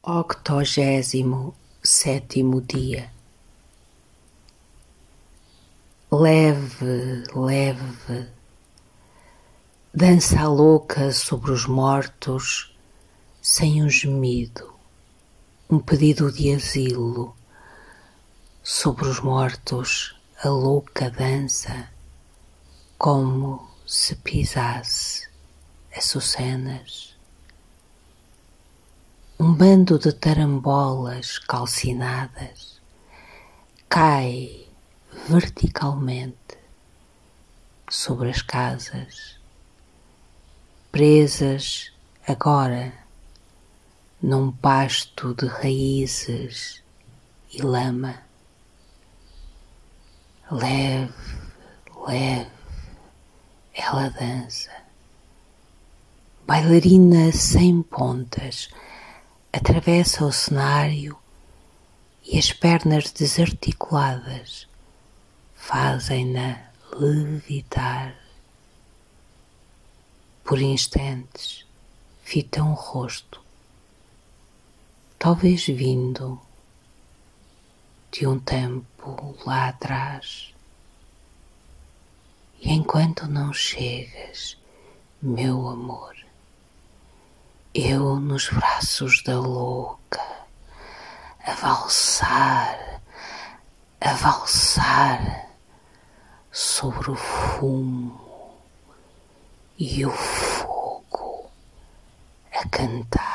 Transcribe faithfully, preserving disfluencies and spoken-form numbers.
Octogésimo sétimo dia. Leve, leve, dança louca sobre os mortos, sem um gemido, um pedido de asilo. Sobre os mortos a louca dança, como se pisasse açucenas. Um bando de tarambolas calcinadas cai verticalmente sobre as casas, presas agora num pasto de raízes e lama. Leve, leve, ela dança, bailarina sem pontas, atravessa o cenário e as pernas desarticuladas fazem-na levitar. Por instantes fita um rosto, talvez vindo de um tempo lá atrás. E enquanto não chegas, meu amor, eu nos braços da louca, a valsar, a valsar sobre o fumo e o fogo, a cantar.